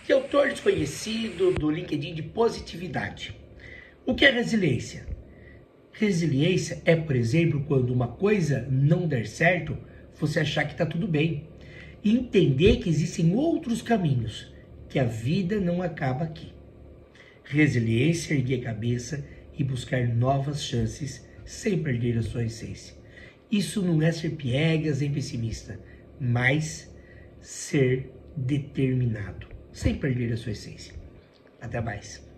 que é autor desconhecido do LinkedIn de positividade. O que é resiliência? Resiliência é, por exemplo, quando uma coisa não der certo, você achar que está tudo bem. E entender que existem outros caminhos, que a vida não acaba aqui. Resiliência é erguer a cabeça e buscar novas chances sem perder a sua essência. Isso não é ser piegas nem pessimista, mas ser determinado, sem perder a sua essência. Até mais.